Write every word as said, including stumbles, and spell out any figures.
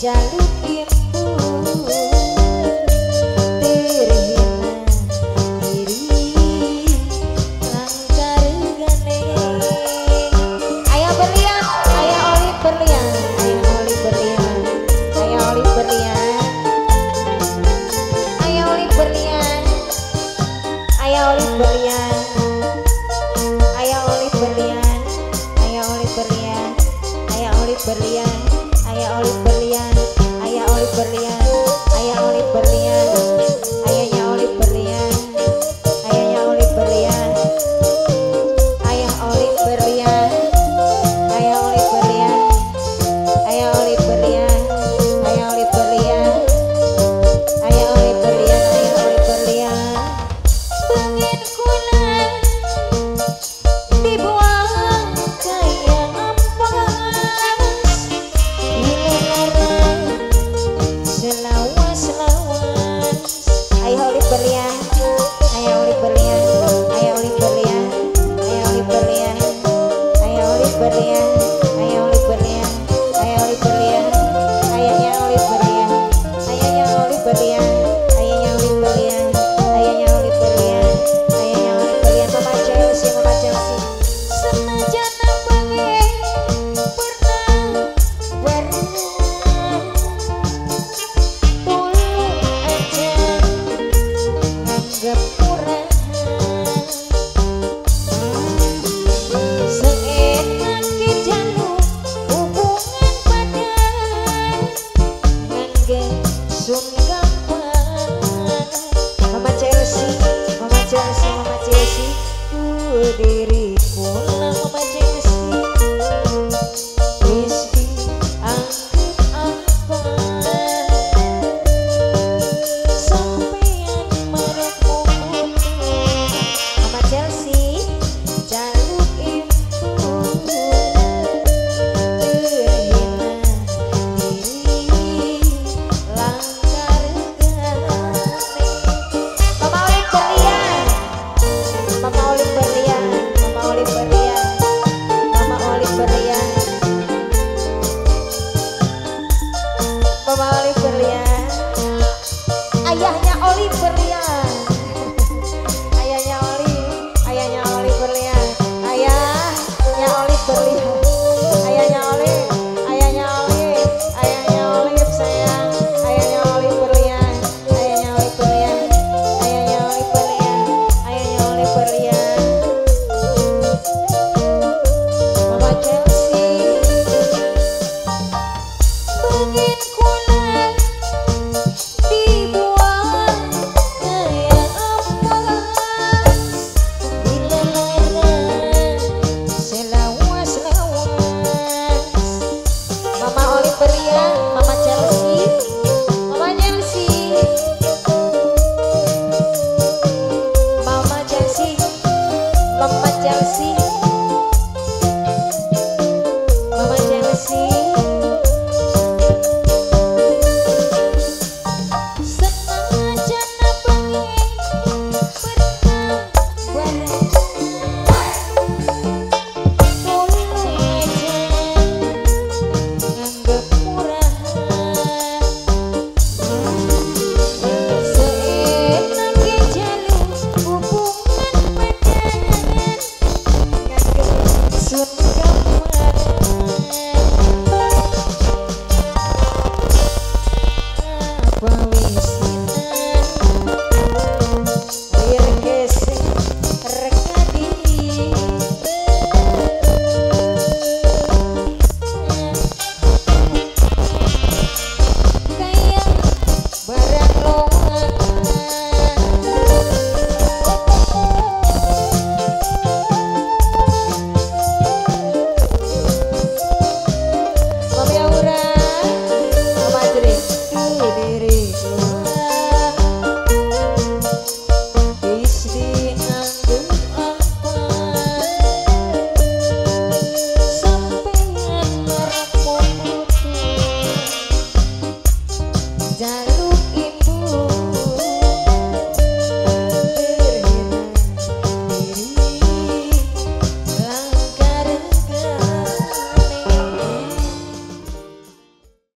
jaluk ibu terhina diri langkar gane. Ayah berlian, ayah oli berlian, ayah oli berlian, ayah oli berlian, ayah oli berlian, ayah oli berlian, ayah oli berlian, ayah oli berlian, ayah oli berlian, ayah oli berlian, ayah oli berlian, ayah oli berlian, ayahnya oli berlian, ayahnya oli berlian, ayah oli berlian, ayah oli berlian, ayah oli berlian, ayah oli berlian, ayah oli berlian, ayah oli berlian. Pengen kula dibuang kayak ampas, hilang selawas-lawas. Ayah oli berlian, ayah oli berlian, ayah oli berlian, ayah oli berlian, ayah oli berlian, ayah oli berlian, ayah oli berlian, ayahnya oli berlian, ayahnya oli berlian, ayahnya oli berlian, ayahnya oli berlian, ayahnya oli berlian. Mama Chelsea, Mama Chelsea. Senajan bengi pernah bareng, tulung aja nganggep murahan, seenak jaluk hubungan badan ngangge sun gampang. Mama Chelsea, Mama Chelsea, Mama Chelsea, ku diri kula Mama Chelsea wis dianggep apa, sampeyan marek mutu. Mama Chelsea jaluk ibu terhina diri langkar gane. Mama oli berlian, Mama oli berlian, Mama oli berlian, Mama oli berlian, Mama oli berlian, ayahnya oli berlian, ayahnya oli, ayahnya oli berlian, ayahnya oli berlian, ayahnya oli, ayahnya oli, ayahnya oli sayang, ayahnya oli berlian, ayahnya oli berlian, ayahnya oli berlian, ayahnya oli berlian. Mama Chelsea, pengen kula dibuang kayak ampas, dileleran selawas-lawas. Mama oli berlian, Mama Chelsea, Mama Chelsea, Mama Chelsea, Mama Chelsea, Mama Chelsea. Senajan bengi pernah bareng, tulung aja nganggep murahan, seenak jaluk hubungan badan ngangge sun gampang. Apa wisinan wir gesek rekadi, kayak barang lowongan. Mama Aura, Mama Adri, ku diri kula wis dianggep apa, sampeyan marek mutu. Jalan